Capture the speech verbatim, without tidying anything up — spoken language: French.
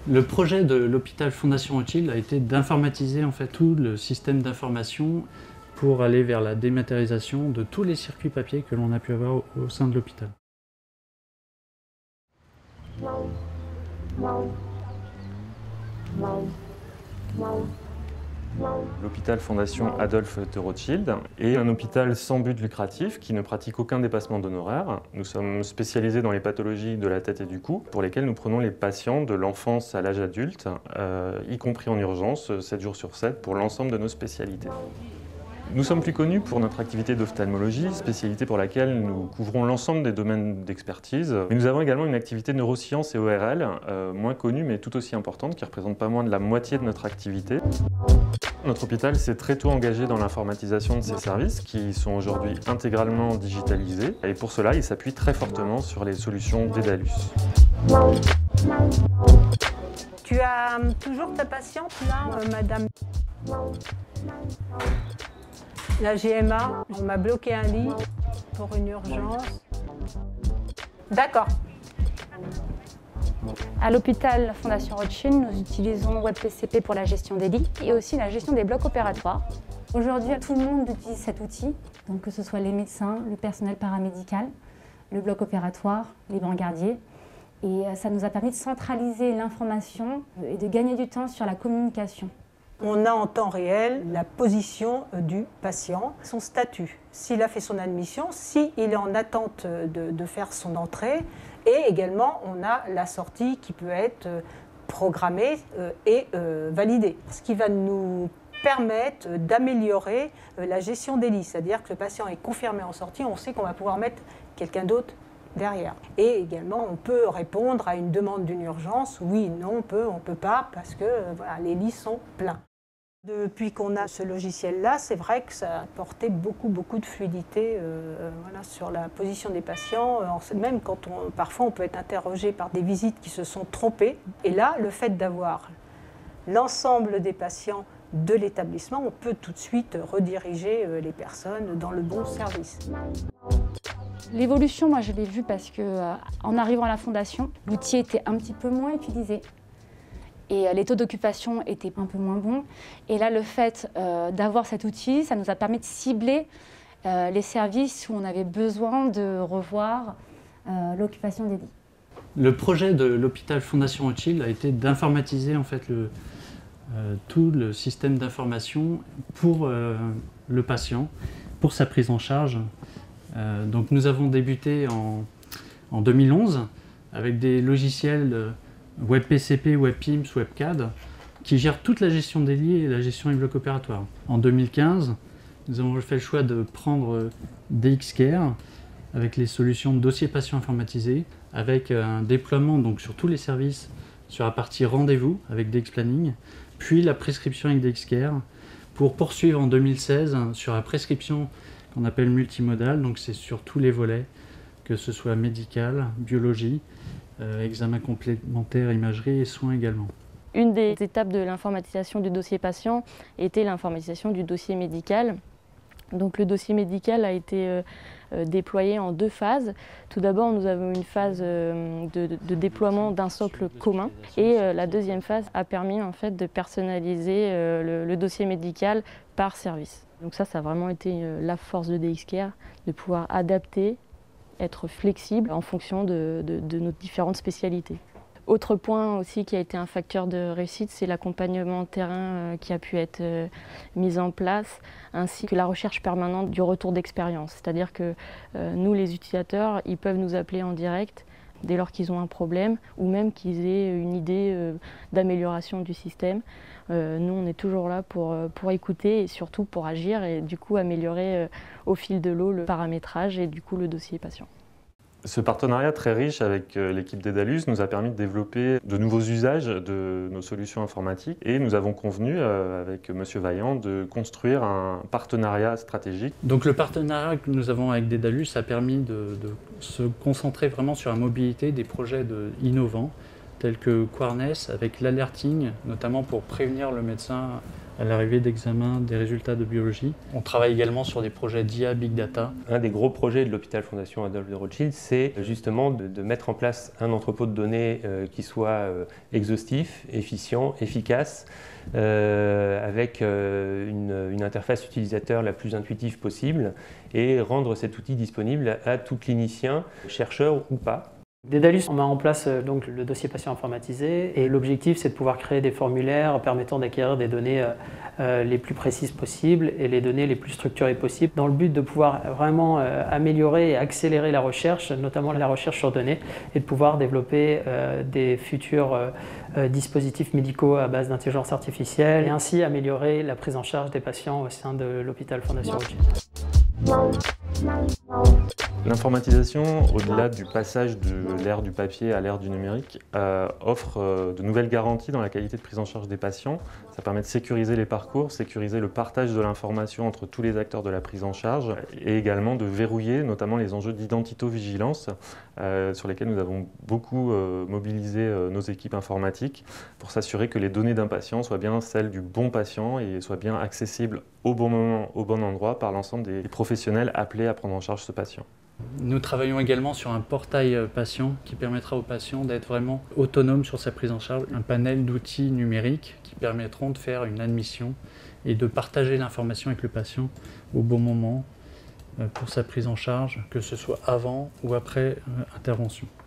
Le projet de l'hôpital Fondation Rothschild a été d'informatiser en fait tout le système d'information pour aller vers la dématérialisation de tous les circuits papier que l'on a pu avoir au, au sein de l'hôpital. L'hôpital Fondation Adolphe de Rothschild est un hôpital sans but lucratif qui ne pratique aucun dépassement d'honoraires. Nous sommes spécialisés dans les pathologies de la tête et du cou, pour lesquelles nous prenons les patients de l'enfance à l'âge adulte, euh, y compris en urgence, sept jours sur sept, pour l'ensemble de nos spécialités. Nous sommes plus connus pour notre activité d'ophtalmologie, spécialité pour laquelle nous couvrons l'ensemble des domaines d'expertise. Mais nous avons également une activité de neurosciences et O R L, euh, moins connue mais tout aussi importante, qui représente pas moins de la moitié de notre activité. Notre hôpital s'est très tôt engagé dans l'informatisation de ses services, qui sont aujourd'hui intégralement digitalisés. Et pour cela, il s'appuie très fortement sur les solutions Dedalus. Tu as toujours ta patiente là, euh, madame? La G M A, on m'a bloqué un lit pour une urgence. D'accord. À l'hôpital Fondation Rothschild, nous utilisons Web P C P pour la gestion des lits et aussi la gestion des blocs opératoires. Aujourd'hui, tout le monde utilise cet outil, donc que ce soit les médecins, le personnel paramédical, le bloc opératoire, les brancardiers. Et ça nous a permis de centraliser l'information et de gagner du temps sur la communication. On a en temps réel la position du patient, son statut, s'il a fait son admission, s'il est en attente de, de faire son entrée, et également on a la sortie qui peut être programmée et validée. Ce qui va nous permettre d'améliorer la gestion des lits, c'est-à-dire que le patient est confirmé en sortie, on sait qu'on va pouvoir mettre quelqu'un d'autre derrière. Et également, on peut répondre à une demande d'une urgence, oui, non, on peut, on ne peut pas, parce que voilà, les lits sont pleins. Depuis qu'on a ce logiciel-là, c'est vrai que ça a apporté beaucoup, beaucoup de fluidité euh, voilà, sur la position des patients. Alors, même quand on, parfois on peut être interrogé par des visites qui se sont trompées. Et là, le fait d'avoir l'ensemble des patients de l'établissement, on peut tout de suite rediriger euh, les personnes dans le bon service. L'évolution, moi je l'ai vue parce qu'en arrivant à la Fondation, l'outil était un petit peu moins utilisé. Et les taux d'occupation étaient un peu moins bons. Et là, le fait euh, d'avoir cet outil, ça nous a permis de cibler euh, les services où on avait besoin de revoir euh, l'occupation des lits. Le projet de l'hôpital Fondation Rothschild a été d'informatiser en fait le, euh, tout le système d'information pour euh, le patient, pour sa prise en charge. Euh, donc nous avons débuté en, en deux mille onze avec des logiciels euh, Web P C P, Web P I M S, Web C A D qui gèrent toute la gestion des lits et la gestion des blocs opératoires. En deux mille quinze, nous avons fait le choix de prendre D X Care avec les solutions de dossier patient informatisé, avec un déploiement donc, sur tous les services sur la partie rendez-vous avec D X Planning, puis la prescription avec D X Care pour poursuivre en deux mille seize sur la prescription qu'on appelle multimodale, donc c'est sur tous les volets, que ce soit médical, biologie, euh, examen complémentaire, imagerie et soins également. Une des étapes de l'informatisation du dossier patient était l'informatisation du dossier médical. Donc le dossier médical a été euh, euh, déployé en deux phases. Tout d'abord, nous avons une phase euh, de, de déploiement d'un socle commun et euh, la deuxième phase a permis en fait de personnaliser euh, le, le dossier médical par service. Donc ça, ça a vraiment été euh, la force de D X Care, de pouvoir adapter, être flexible en fonction de, de, de nos différentes spécialités. Autre point aussi qui a été un facteur de réussite, c'est l'accompagnement terrain qui a pu être mis en place, ainsi que la recherche permanente du retour d'expérience. C'est-à-dire que nous, les utilisateurs, ils peuvent nous appeler en direct dès lors qu'ils ont un problème ou même qu'ils aient une idée d'amélioration du système. Nous, on est toujours là pour, pour écouter et surtout pour agir et du coup améliorer au fil de l'eau le paramétrage et du coup le dossier patient. Ce partenariat très riche avec l'équipe Dedalus nous a permis de développer de nouveaux usages de nos solutions informatiques et nous avons convenu avec Monsieur Vaillant de construire un partenariat stratégique. Donc le partenariat que nous avons avec Dedalus a permis de, de se concentrer vraiment sur la mobilité des projets de, innovants tels que Quarness avec l'alerting, notamment pour prévenir le médecin à l'arrivée d'examen des résultats de biologie. On travaille également sur des projets d'I A Big Data. Un des gros projets de l'hôpital Fondation Adolphe de Rothschild, c'est justement de, de mettre en place un entrepôt de données euh, qui soit euh, exhaustif, efficient, efficace, euh, avec euh, une, une interface utilisateur la plus intuitive possible et rendre cet outil disponible à tout clinicien, chercheur ou pas. Dédalus, on met en place donc le dossier patient informatisé et l'objectif c'est de pouvoir créer des formulaires permettant d'acquérir des données euh, les plus précises possibles et les données les plus structurées possibles dans le but de pouvoir vraiment euh, améliorer et accélérer la recherche, notamment la recherche sur données et de pouvoir développer euh, des futurs euh, dispositifs médicaux à base d'intelligence artificielle et ainsi améliorer la prise en charge des patients au sein de l'hôpital Fondation Rothschild. L'informatisation, au-delà du passage de l'ère du papier à l'ère du numérique, euh, offre euh, de nouvelles garanties dans la qualité de prise en charge des patients. Ça permet de sécuriser les parcours, sécuriser le partage de l'information entre tous les acteurs de la prise en charge et également de verrouiller notamment les enjeux d'identitovigilance euh, sur lesquels nous avons beaucoup euh, mobilisé euh, nos équipes informatiques pour s'assurer que les données d'un patient soient bien celles du bon patient et soient bien accessibles au bon moment, au bon endroit par l'ensemble des professionnels appelés à prendre en charge ce patient. Nous travaillons également sur un portail patient qui permettra au patient d'être vraiment autonome sur sa prise en charge, un panel d'outils numériques qui permettront de faire une admission et de partager l'information avec le patient au bon moment pour sa prise en charge, que ce soit avant ou après intervention.